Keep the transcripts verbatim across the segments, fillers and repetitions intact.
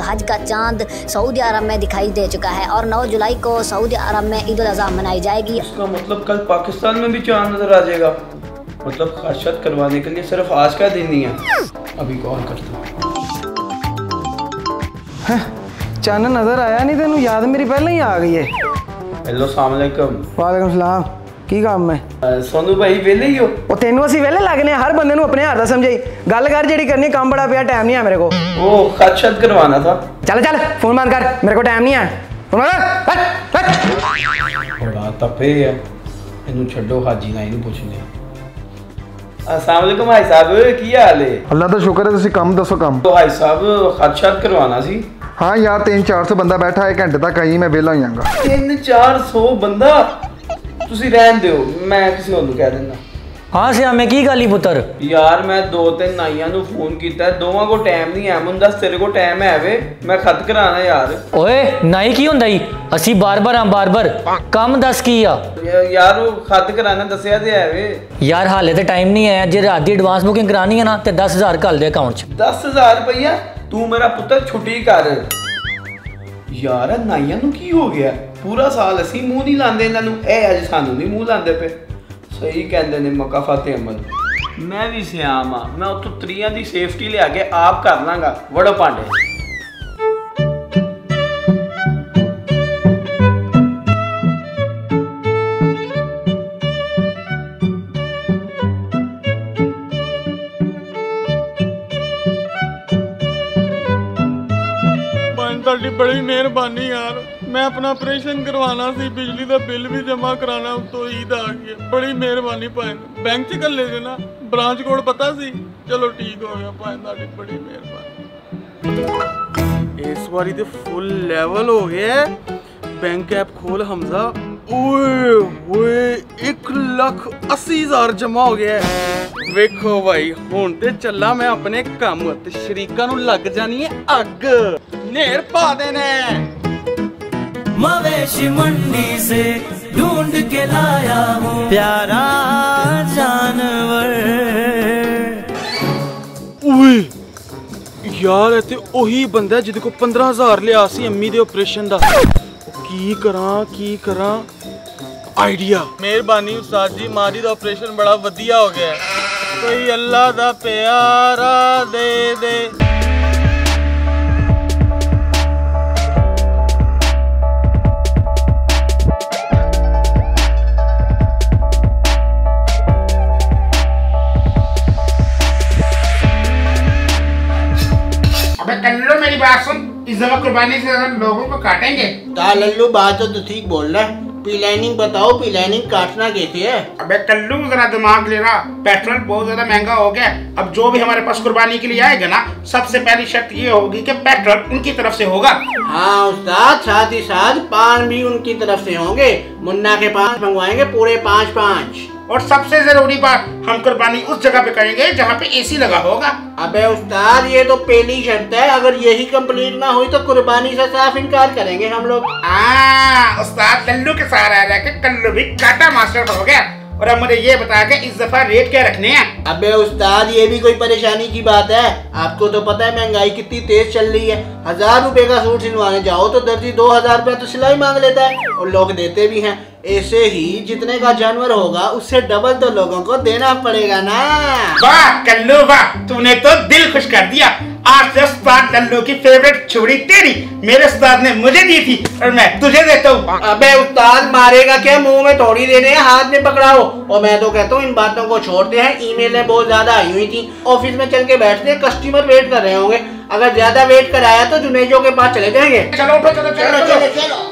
हज का चांद सऊदी अरब में दिखाई दे चुका है और नौ जुलाई को सऊदी अरब में ईद उल अज़हा मनाई जाएगी। इसका मतलब कल पाकिस्तान में भी चांद नजर आ जाएगा। मतलब खासियत करवाने के लिए सिर्फ आज का दिन नहीं है। अभी कॉल करता हूँ। चांद नजर आया नहीं तेनू? याद मेरी पहले ही आ गई है। हेलो अस्सलाम वालेकुम। वालेकुम सलाम। की काम है? सोनू भाई वेले ही हो? ਉਹ ਤੈਨੂੰ ਅਸੀਂ ਵੇਲੇ ਲੱਗਨੇ हर बंदे ਨੂੰ अपने हाथ ਦਾ ਸਮਝਾਈ ਗੱਲ ਕਰ ਜਿਹੜੀ करनी काम बड़ा ਪਿਆ टाइम नहीं है मेरे को। वो खासियत करवाना था। चल चल फोन बंद कर मेरे को टाइम नहीं है। फोन बंद कर। बड़ा तपे है इन्हू छड्डो हाजी ना इन्हू पूछने। अस्सलाम वालेकुम भाई साहब की हाल है? अल्लाह दा शुक्र है। तुसी काम दसो काम। तो भाई साहब खासियत करवाना सी। हाँ यार तीन चार सौ बंदा बैठा है घंटे तक आई मैं वेला हो जाऊंगा। तीन चार सौ बंदा ਤੁਸੀਂ ਰਹਿਣ ਦਿਓ ਮੈਂ ਕਿਸੇ ਹੋਰ ਨੂੰ ਕਹਿ ਦਿੰਦਾ। ਹਾਂ ਸਿਆਮੇ ਕੀ ਗੱਲ ਹੀ ਪੁੱਤਰ? ਯਾਰ ਮੈਂ ਦੋ ਤਿੰਨ ਨਾਈਆਂ ਨੂੰ ਫੋਨ ਕੀਤਾ ਦੋਵਾਂ ਕੋ ਟਾਈਮ ਨਹੀਂ ਹੈ। ਮੈਨੂੰ ਦੱਸ ਤੇਰੇ ਕੋ ਟਾਈਮ ਹੈ ਵੇ? ਮੈਂ ਖਤ ਕਰਾਣਾ ਯਾਰ। ਓਏ ਨਾਈ ਕੀ ਹੁੰਦਾ ਈ? ਅਸੀਂ ਬਾਰ-ਬਾਰ ਆ ਬਾਰ-ਬਾਰ ਕੰਮ ਦੱਸ ਕੀ ਆ ਯਾਰ? ਉਹ ਖਤ ਕਰਾਣਾ ਦੱਸਿਆ ਤੇ ਹੈ ਵੇ। ਯਾਰ ਹਾਲੇ ਤੇ ਟਾਈਮ ਨਹੀਂ ਆਇਆ। ਜੇ ਰਾਤ ਦੀ ਐਡਵਾਂਸ ਬੁਕਿੰਗ ਕਰਾਣੀ ਹੈ ਨਾ ਤੇ दस हज़ार ਘੱਲ ਦੇ ਅਕਾਊਂਟ 'ਚ। दस हज़ार ਰੁਪਈਆ? ਤੂੰ ਮੇਰਾ ਪੁੱਤਰ ਛੁੱਟੀ ਕਰ। ਯਾਰ ਨਾਈਆਂ ਨੂੰ ਕੀ ਹੋ ਗਿਆ? पूरा साल असी मूँह नहीं लाते इन्हों, अज सानू नहीं मूँह लाते पे। सही कहते हैं मक्का फतेह अहमद। मैं भी सियाम हाँ, मैं उतों त्रिया की सेफ्टी लिया के आप कर लाँगा। वड़ो भांडे। बड़ी मेहरबानी यार। मैं अपना ऑपरेशन करवाना सी, बिजली का बिल भी जमा कराना, तो ईद आ गई। बड़ी मेहरबानी भाई। बैंक च कर ले ना, ब्रांच कोड पता सी। चलो ठीक हो गया भाई, बड़ी मेहरबानी। इस बारी तो फुल लेवल हो गया। बैंक ऐप खोल हमजा। ओए ओए एक लाख अस्सी हजार जमा हो गया। वेखो भाई हुण ते चला मैं अपने काम ते शरीका नू लग जानी है अग। नेर पा देने। मवेशी मंडी से ढूंढ के लाया हूँ प्यारा जानवर। ओए यार इत्थे ओही बंदा जिदे को पंद्रह हजार लिया सी अम्मी दे ऑपरेशन दा। की करा की करा आइडिया। मेहरबानी उस्ताद जी, मारी दा ऑपरेशन बड़ा वधिया हो गया। कोई अल्लाह दा प्यारा दे दे। लल्लू मेरी बात सुन, इस दफा कुर्बानी से ज्यादा लोगों को काटेंगे। ता लल्लू बात तो ठीक बोल रहा है। प्लानिंग बताओ, प्लानिंग काटना कैसे है? अबे कल्लू जरा दिमाग ले रहा। पेट्रोल बहुत ज्यादा महंगा हो गया। अब जो भी हमारे पास कुर्बानी के लिए आएगा ना, सबसे पहली शर्त ये होगी कि पेट्रोल उनकी तरफ से होगा। हाँ उस्ताद, साथ ही साथ पान भी उनकी तरफ से होंगे। मुन्ना के पान मंगवाएंगे पूरे पाँच पाँच। और सबसे जरूरी बात, हम कुर्बानी उस जगह पे करेंगे जहाँ पे एसी लगा होगा। अबे उस्ताद ये तो पहली शर्त है। अगर यही कंप्लीट ना हुई तो कुर्बानी से साफ इनकार करेंगे हम लोग। हाँ उस्ताद कल्लू के सहारा रह के कल्लू भी काटा मास्टर हो गया। और अब मुझे ये बता के इस दफा रेट क्या रखने हैं? अबे उस्ताद ये भी कोई परेशानी की बात है? आपको तो पता है महंगाई कितनी तेज चल रही है। हजार रुपए का सूट सिलवाने जाओ तो दर्जी दो हजार रुपया तो सिलाई मांग लेता है और लोग देते भी हैं। ऐसे ही जितने का जानवर होगा उससे डबल तो लोगों को देना पड़ेगा ना। वाह कल्लू वाह, तूने तो दिल खुश कर दिया। आज से उस्ताद लल्लू की फेवरेट छुरी तेरी मेरे उस्ताद ने मुझे दी थी और मैं तुझे देता हूँ। अबे उस्ताद मारेगा क्या? मुंह में थोड़ी देने हैं, हाथ में पकड़ाओ। और मैं तो कहता हूँ इन बातों को छोड़ते हैं। ईमेलें बहुत ज्यादा आई हुई थी, ऑफिस में चल के बैठते हैं, कस्टमर वेट कर रहे होंगे। अगर ज्यादा वेट कराया तो जुनेजो के पास चले जाएंगे। चलो उठो चलो चलो चलो चलो।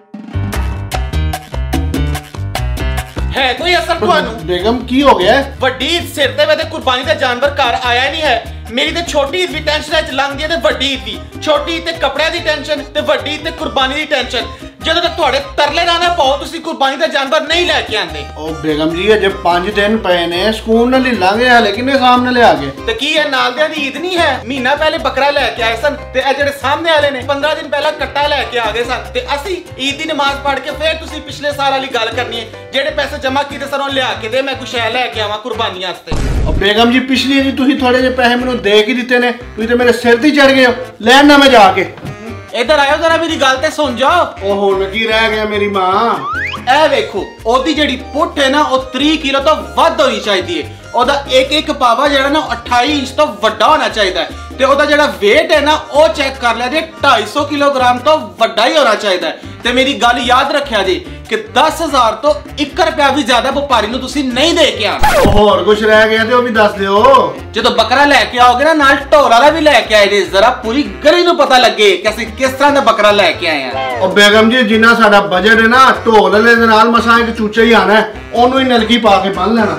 है कोई असर ਤੁਹਾਨੂੰ? बेगम की हो गया? ਵੱਡੀ ਸਿਰ ਤੇ ਵੇ ਕੁਰਬਾਨੀ ਦਾ ਜਾਨਵਰ ਘਰ ਆਇਆ ਨਹੀਂ ਹੈ। ਮੇਰੀ ਤੇ ਛੋਟੀ ਵੀ ਟੈਨਸ਼ਨ ਚ ਲੰਘਦੀ ਹੈ ਤੇ ਵੱਡੀ ਵੀ। ਛੋਟੀ ਤੇ ਕੱਪੜਿਆਂ ਦੀ ਟੈਨਸ਼ਨ ਤੇ ਵੱਡੀ ਤੇ ਕੁਰਬਾਨੀ ਦੀ ਟੈਨਸ਼ਨ। ਜਦੋਂ ਤੱਕ ਤੁਹਾਡੇ ਤਰਲੇ ਨਾ ਨਾ ਪਾਓ ਤੁਸੀਂ ਕੁਰਬਾਨੀ ਦਾ ਜਾਨਵਰ ਨਹੀਂ ਲੈ ਕੇ ਆਂਦੇ। ਉਹ ਬੇਗਮ ਜੀ ਅਜੇ ਪੰਜ ਦਿਨ ਪਏ ਨੇ ਸਕੂਨ ਨਾਲ ਲਾਂਗੇ ਹਾਲੇ ਕਿੰਨੇ ਸਾਹਮਣੇ ਲਿਆ ਕੇ। ਤੇ ਕੀ ਹੈ ਨਾਲਦਿਆਂ ਦੀ ਈਦ ਨਹੀਂ ਹੈ? ਮਹੀਨਾ ਪਹਿਲੇ ਬੱਕਰਾ ਲੈ ਕੇ ਆਏ ਸਨ ਤੇ ਇਹ ਜਿਹੜੇ ਸਾਹਮਣੇ ਵਾਲੇ ਨੇ ਪੰਦਰਾਂ ਦਿਨ ਪਹਿਲਾਂ ਕੱਟਾ ਲੈ ਕੇ ਆ ਗਏ ਸਨ ਤੇ ਅਸੀਂ ਈਦ ਦੀ ਨਮਾਜ਼ ਪੜ੍ਹ ਕੇ ਫਿਰ ਤੁਸੀਂ ਪਿਛਲੇ ਸਾਲ ਵਾਲੀ ਗੱਲ ਕਰਨੀ ਹੈ। ਜਿਹੜੇ ਪੈਸੇ ਜਮ੍ਹਾਂ ਕੀਤੇ ਸਨ ਉਹ ਲਿਆ ਕੇ ਦੇ, ਮੈਂ ਕੁਛ ਹੈ ਲੈ ਕੇ ਆਵਾਂ ਕੁਰਬਾਨੀਆਂ ਵਾਸਤੇ। ਉਹ ਬੇਗਮ ਜੀ ਪਿਛਲੀ ਜੀ ਤੁਸੀਂ ਥੋੜੇ ਜਿਹੇ ਪੈਸੇ ਮੈਨੂੰ ਦੇ ਕੇ ਦਿੱਤੇ ਨੇ, ਤੁਸੀਂ ਤੇ ਮੇਰੇ ਸਿਰ ਤੇ ਚੜ ਗਏ ਹੋ। ਲੈਣ ਨਾ ਮੈਂ ਜਾ ਕੇ। ਇੱਧਰ ਆਇਓ ਜਰਾ ਮੇਰੀ ਗੱਲ ਤੇ ਸੁਣ ਜਾਓ। ਉਹ ਹੁਣ ਕੀ ਰਹਿ ਗਿਆ ਮੇਰੀ ਮਾਂ? ਇਹ ਵੇਖੋ ਉਹਦੀ ਜਿਹੜੀ ਪੁੱਠ ਹੈ ਨਾ ਉਹ ਤੀਹ ਕਿਲੋ ਤੋਂ ਵੱਧ ਹੋਣੀ ਚਾਹੀਦੀ ਹੈ। ਉਹਦਾ ਇੱਕ ਇੱਕ ਪਾਵਾ ਜਿਹੜਾ ਨਾ ਅਠਾਈ ਇੰਚ ਤੋਂ ਵੱਡਾ ਹੋਣਾ ਚਾਹੀਦਾ ਹੈ ਤੇ ਉਹਦਾ ਜਿਹੜਾ weight ਹੈ ਨਾ ਉਹ ਚੈੱਕ ਕਰ ਲਿਆ ਜੀ ਢਾਈ ਸੌ ਕਿਲੋਗ੍ਰਾਮ ਤੋਂ ਵੱਡਾ ਹੀ ਹੋਣਾ ਚਾਹੀਦਾ ਹੈ। ਤੇ ਮੇਰੀ ਗੱਲ ਯਾਦ ਰੱਖਿਆ ਜੀ ਕਿ ਦਸ ਹਜ਼ਾਰ ਤੋਂ ਇੱਕ ਰੁਪਿਆ ਵੀ ਜ਼ਿਆਦਾ ਵਪਾਰੀ ਨੂੰ ਤੁਸੀਂ ਨਹੀਂ ਦੇ ਕੇ ਆਣਾ। ਉਹ ਹੋਰ ਕੁਝ ਰਹਿ ਗਿਆ ਤੇ ਉਹ ਵੀ ਦੱਸ ਦਿਓ। ਜਦੋਂ ਬੱਕਰਾ ਲੈ ਕੇ ਆਓਗੇ ਨਾ ਨਾਲ ਢੋਲ ਵਾਲਾ ਵੀ ਲੈ ਕੇ ਆਏ ਜੀ, ਜ਼ਰਾ ਪੂਰੀ ਗਲੀ ਨੂੰ ਪਤਾ ਲੱਗੇ ਕਿ ਅਸੀਂ ਕਿਸ ਤਰ੍ਹਾਂ ਦਾ ਬੱਕਰਾ ਲੈ ਕੇ ਆਏ ਆ। ਉਹ ਬੇਗਮ ਜੀ ਜਿੰਨਾ ਸਾਡਾ ਬਜਟ ਹੈ ਨਾ ਢੋਲ ਵਾਲੇ ਦੇ ਨਾਲ ਮਸਾਂ ਇੱਕ ਚੂਚਾ ਹੀ ਆਣਾ, ਉਹਨੂੰ ਹੀ ਨਲਕੀ ਪਾ ਕੇ ਬੰਨ ਲੈਣਾ।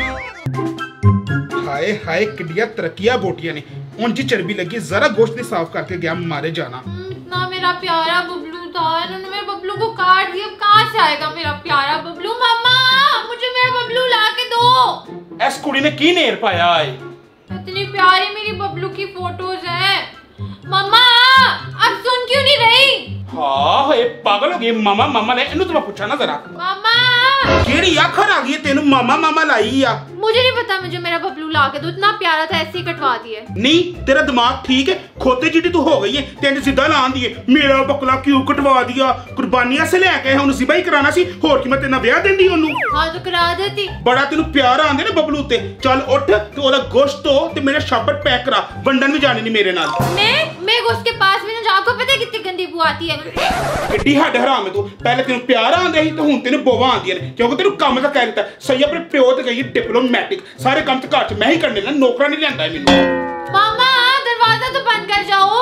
ਹਾਏ ਹਾਏ ਕਿੱਡੀਆਂ ਤਰੱਕੀਆਂ ਬੋਟੀਆਂ ਨੇ। ਉਂਝ ਚਰਬੀ ਲੱਗੀ जरा गोश्त नहीं साफ करके गया मारे जाना। इतना मेरा प्यारा बबलू था, इन्होंने मेरे बबलू को काट दिया। कहाँ से आएगा मेरा प्यारा बबलू? मम्मा मुझे मेरा बबलू ला के दो। इस कुड़ी ने की नेर पाया है? इतनी प्यारी मेरी बबलू की फोटोज है। मम्मा अब सुन क्यों नहीं रही? हाँ ये पागल हो गई मामा मामा ने इन्हों तो मैं पूछा ना जरा। मम्मा केड़ी आखर आ गई तेनू मामा मामा लाई आ? मुझे नहीं पता, मुझे मेरा बबलू ला के दो। इतना प्यारा था ऐसे ही कटवा दिए। नहीं तेरा दिमाग ठीक है? खोते जिटी तू हो गई है तेन सीधा ला दिए मेरा बकला क्यों कटवा दिया? कुर्बानियां से लेके हम ज़िबा ही कराना सी, होर की मैं तेना ब्याह देंदी ओनू। हां तो करा देती। बड़ा तेनू प्यार आंदे ना बबलू ते। चल उठ ते ओदा गोश्त तो ते मेरा शापर पैक करा, वंडन भी जाने नहीं मेरे नाल। मैं मैं उसके पास में ना, आपको पता है कितनी गंदी बू आती है। किड्डी हड हराम है तू। पहले तेनू प्यार आंदे ही ते हुन तेनू बोवा आंदियां ने क्योंकि तेनू काम दा कह दित्ता। सही अपने प्यो ते गई डिप्लोमैटिक, सारे काम ते घर च मैं ही करने ना, नौकरा नहीं लियांदा मैनू। मामा दरवाजा तो बंद कर जाओ।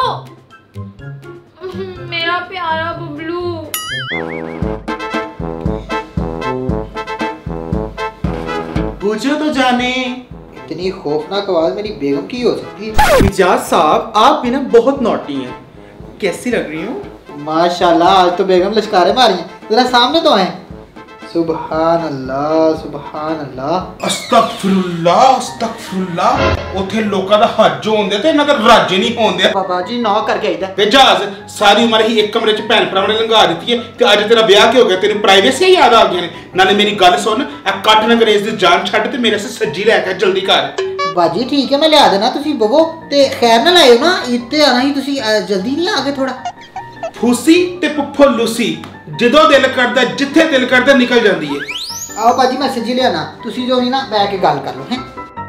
मेरा प्यारा बबलू। पूछो तो जाने इतनी खौफनाक आवाज मेरी बेगम की हो सकती है? इजाज साहब आप भी ना बहुत नॉटी हैं। कैसी लग रही हूँ? माशाल्लाह आज तो बेगम लश्कारे मारी हैं। जरा सामने तो आए। सुभान अल्लाह सुभान अल्लाह। अस्तगफिरुल्लाह अस्तगफिरुल्लाह। उथे लोकां दा हज होंदे ते इन्हां दा रज नहीं होंदे। बाबा जी नौ करके आईदा ते जहाज सारी उम्र ही एक कमरे च भैन भरावां ने लंघा दित्ती है ते अज तेरा ब्याह की हो गया, तेरी प्राइवेसी याद आ गई ने। नाले मेरी गल सुन, ए कट अंग्रेज दी जान छड्ड ते मेरे से सज्जी लेके जल्दी कर। बाजी ठीक है मैं लिया देना, तुसी बवो ते खैर ना लायो ना, इत्ते आना ही तुसी जल्दी नहीं आ गए थोड़ा। फूसी ते पुप्पो लूसी ਜਦੋਂ ਦਿਲ ਕਰਦਾ ਜਿੱਥੇ ਦਿਲ ਕਰਦਾ ਨਿਕਲ ਜਾਂਦੀ ਹੈ। आओ बाजी मैं सजी लिया ना, तुसी जो ही ना बैठ के गल कर लो हैं।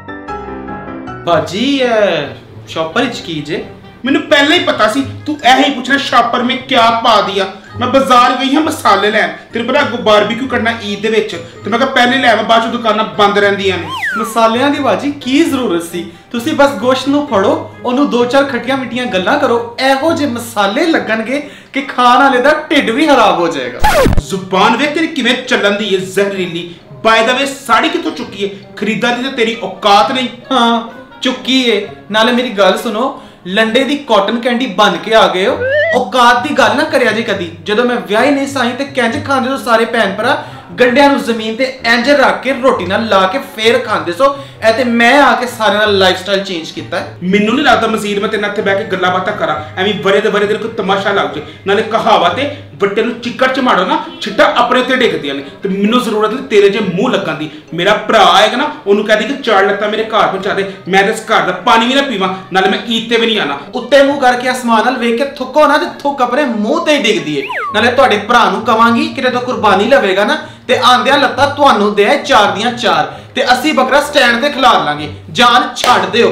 बाजी शॉपर इच की जे ਮੈਨੂੰ ਪਹਿਲਾਂ ਹੀ ਪਤਾ ਸੀ ਤੂੰ ਇਹ ਹੀ ਪੁੱਛਣਾ ਸ਼ਾਪਰ ਮੈਂ ਕੀ ਪਾ ਦਿਆ। ਮੈਂ ਬਾਜ਼ਾਰ ਗਈ ਹਾਂ ਮਸਾਲੇ ਲੈਣ, ਤੈਨੂੰ ਪਤਾ ਅੱਗੋਂ ਬਾਰਬੀਕਿਊ ਕਰਨਾ ਈਦ ਦੇ ਵਿੱਚ ਤੇ ਮੈਂ ਕਿਹਾ ਪਹਿਲੇ ਲੈ ਆਵਾਂ, ਬਾਅਦ ਚ ਦੁਕਾਨਾਂ ਬੰਦ ਰਹਿੰਦੀਆਂ ਨੇ। ਮਸਾਲਿਆਂ ਦੀ ਬਾਜੀ ਕੀ ਜ਼ਰੂਰਤ ਸੀ? ਤੁਸੀਂ ਬਸ ਗੋਸ਼ਤ ਨੂੰ ਫੜੋ, ਉਹਨੂੰ ਦੋ ਚਾਰ ਖੱਟੀਆਂ ਮਿੱਠੀਆਂ ਗੱਲਾਂ ਕਰੋ, ਇਹੋ ਜਿਹੇ ਮਸਾਲੇ ਲੱਗਣਗੇ ਕਿ ਖਾਣ ਵਾਲੇ ਦਾ ਢਿੱਡ ਵੀ ਖਰਾਬ ਹੋ ਜਾਏਗਾ। ਜ਼ੁਬਾਨ ਵੇਖ ਤੇਰੀ ਕਿਵੇਂ ਚੱਲਣ ਦੀ ਹੈ ਜ਼ਹਿਰੀਲੀ। ਬਾय ਦ ਵੇ ਸਾੜੀ ਕਿੱਥੋਂ ਚੁੱਕੀ ਹੈ? ਖਰੀਦਾਂ ਦੀ ਤਾਂ ਤੇਰੀ ਔਕਾਤ ਨਹੀਂ। ਹਾਂ ਚੁੱਕੀ ਏ। ਨਾਲੇ ਮੇਰੀ ਗੱਲ ਸੁਣੋ, ਲੰਡੇ ਦੀ ਕਾਟਨ ਕੈਂਡੀ ਬਣ ਕੇ ਆ ਗਏ ਹੋ। ਔਕਾਤ ਦੀ ਗੱਲ ਨਾ ਕਰਿਆ ਜੇ ਕਦੀ। ਜਦੋਂ ਮੈਂ ਵਿਆਹੀ ਨਹੀਂ ਸਾਈ ਤੇ ਕਿੰਜ ਖਾਂਦੇ ਸੋ ਸਾਰੇ ਭੈਣ ਭਰਾ ਗੰਡਿਆਂ ਨੂੰ ਜ਼ਮੀਨ ਤੇ ਇੰਜ ਰੱਖ ਕੇ ਰੋਟੀ ਨਾਲ ਲਾ ਕੇ ਫੇਰ ਖਾਂਦੇ ਸੋ। ਇਹ ਤੇ ਮੈਂ ਆ ਕੇ ਸਾਰਿਆਂ ਦਾ ਲਾਈਫ ਸਟਾਈਲ ਚੇਂਜ ਕੀਤਾ ਹੈ। ਮੈਨੂੰ ਨਹੀਂ ਲੱਗਦਾ ਮਜ਼ੀਦ ਮੈਂ ਤੇਰੇ ਨਾਲ ਇੱਥੇ ਬਹਿ ਕੇ ਗੱਲਾਂ ਬਾਤਾਂ ਕਰਾਂ, ਐਵੇਂ ਬਰੇ ਦੇ ਬਰੇ ਦੇ ਕੋਈ ਤਮਾਸ਼ਾ ਲੱਗ ਜੇ। ਨਾਲੇ ਕਹਾਵਤ ਹੈ ਵੱਡੇ ਨੂੰ ਚਿੱਕੜ ਚ ਮਾਰੋ ਨਾ ਛਿੱਟਾ ਆਪਣੇ ਤੇ ਡਿੱਗਦੀਆਂ ਨੇ, ਤੇ ਮੈਨੂੰ ਜ਼ਰੂਰਤ ਨਹੀਂ ਤੇਰੇ ਜੇ ਮੂੰਹ ਲੱਗਣ ਦੀ। ਮੇਰਾ ਭਰਾ ਆਏਗਾ ਨਾ ਉਹਨੂੰ ਕਹਿ ਦੇ ਕਿ ਚਾਰ ਲੱਤਾਂ ਮੇਰੇ ਘਰ ਪਹੁੰਚਾ ਦੇ, ਮੈਂ ਇਸ ਘਰ ਦਾ ਪਾਣੀ ਵੀ ਨਾ ਪੀਵਾਂ, ਨਾਲੇ ਮੈਂ ਈਦ ਤੇ ਵੀ ਨਹੀਂ ਆਣਾ। ਉੱਤੇ ਮੂੰਹ ਕਰਕੇ ਅਸਮਾਨ ਨਾਲ ਵੇਖ ਕੇ ਥੁੱਕੋ ਨਾ ਤੇ ਥੁੱਕ ਆਪਣੇ ਮੂੰਹ ਤੇ ਹੀ ਡਿੱਗਦੀ ਏ। ਨਾਲੇ ਤੁਹਾਡੇ ਭਰਾ ਨੂੰ ਕਵਾਂਗੀ ਕਿ ਜਦੋਂ ਕੁਰਬਾਨੀ ਲਵੇਗਾ ਨਾ ਤੇ ਆਂਦਿਆਂ ਲੱਤਾਂ ਤੁਹਾਨੂੰ ਦੇ ਚਾਰ ਦੀਆਂ ਚਾਰ ਤੇ ਅਸੀਂ ਬੱਕਰਾ ਸਟੈਂਡ ਤੇ ਖਿਲਾਰ ਲਾਂਗੇ। ਜਾਨ ਛੱਡ ਦਿਓ।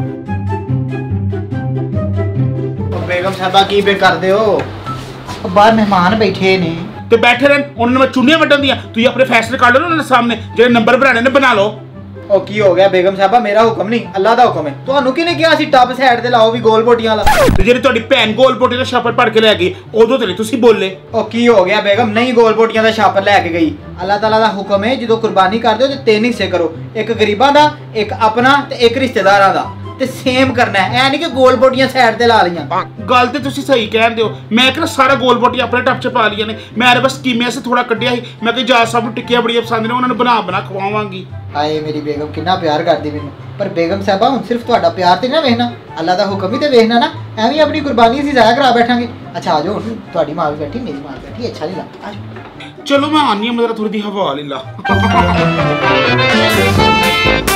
बेगम साहबा की पे कर दे हो, बाहर मेहमान बैठे ने ਤੇ ਬੈਠੇ ਰਹਿਣ, ਉਹਨਾਂ ਨੂੰ ਚੁੰਨੀਆਂ ਵੱਢਣ ਦੀਆਂ। ਤੁਸੀਂ ਆਪਣੇ ਫੈਸਲੇ ਕੱਢ ਲਓ ਉਹਨਾਂ ਦੇ ਸਾਹਮਣੇ, ਜਿਹੜੇ ਨੰਬਰ ਬਣਾਣੇ ਨੇ ਬਣਾ ਲਓ। ओ की हो गया बेगम साहबा? मेरा हुक्म नहीं अल्लाह दा हुक्म है। ਤੁਹਾਨੂੰ ਕਿਹਨੇ ਕਿਹਾ ਸੀ ਟੱਬ ਸਾਈਡ ਤੇ ਲਾਓ ਵੀ ਗੋਲ ਬੋਟੀਆਂ ਵਾਲਾ? ਤੇ ਜਿਹੜੀ ਤੁਹਾਡੀ ਭੈਣ ਗੋਲ ਬੋਟੀ ਦਾ ਛਾਪਰ ਭੜ ਕੇ ਲੈ ਗਈ ਉਦੋਂ ਤੇ ਤੁਸੀਂ ਬੋਲੇ। ओ की हो गया बेगम? नहीं ਗੋਲ ਬੋਟੀਆਂ ਦਾ ਛਾਪਰ ਲੈ ਕੇ ਗਈ। ਅੱਲਾਹ ਤਾਲਾ ਦਾ ਹੁਕਮ ਹੈ ਜਦੋਂ ਕੁਰਬਾਨੀ ਕਰਦੇ ਹੋ ਤੇ ਤਿੰਨ ਹਿੱਸੇ ਕਰੋ, ਇੱਕ ਗਰੀਬਾਂ ਦਾ, ਇੱਕ ਆਪਣਾ ਤੇ ਇੱਕ ਰਿਸ਼ਤੇਦਾਰਾਂ ਦਾ। ਤੇ ਸੇਮ ਕਰਨਾ ਹੈ, ਐ ਨਹੀਂ ਕਿ ਗੋਲ ਬੋਟੀਆਂ ਸਾਈਡ ਤੇ ਲਾ ਲਈਆਂ। ਗੱਲ ਤੇ ਤੁਸੀਂ ਸਹੀ ਕਹਿੰਦੇ ਹੋ, ਮੈਂ ਕਿਹਾ ਸਾਰਾ ਗੋਲ ਬੋਟੀ ਆਪਣੇ ਟੱਪ 'ਚ ਪਾ ਲਈਆਂ ਨੇ। ਮੈਂ ਬਸ ਕੀਮੇ ਸੇ ਥੋੜਾ ਕੱਢਿਆ ਸੀ, ਮੈਂ ਕਿ ਜਾ ਸਾਹਿਬ ਨੂੰ ਟਿੱਕੀਆਂ ਬੜੀਆਂ ਪਸੰਦ ਨੇ, ਉਹਨਾਂ ਨੂੰ ਬਣਾ ਬਣਾ ਖਵਾਵਾਂਗੀ। ਹਾਏ ਮੇਰੀ ਬੇਗਮ ਕਿੰਨਾ ਪਿਆਰ ਕਰਦੀ ਮੈਨੂੰ। ਪਰ ਬੇਗਮ ਸਾਹਿਬਾ ਹੁਣ ਸਿਰਫ ਤੁਹਾਡਾ ਪਿਆਰ ਤੇ ਨਾ ਵੇਖਣਾ, ਅੱਲਾ ਦਾ ਹੁਕਮ ਹੀ ਤੇ ਵੇਖਣਾ ਨਾ। ਐਵੇਂ ਆਪਣੀ ਕੁਰਬਾਨੀ ਅਸੀਂ ਜ਼ਾਇਆ ਕਰਾ ਬੈਠਾਂਗੇ। ਅੱਛਾ ਆ ਜਾਓ, ਹੁਣ ਤੁਹਾਡੀ ਮਾਂ ਵੀ ਬੈਠੀ, ਮੇਰੀ ਮਾਂ ਵੀ ਬੈਠੀ, ਅੱਛਾ ਨਹੀਂ ਲੱਗਦਾ। ਆ ਜਾਓ। ਚਲੋ ਮੈਂ ਆਨੀ ਹਾਂ, ਮੇਰਾ ਥੋੜੀ ਦੀ ਹਵਾ ਲੈ ਲਾ।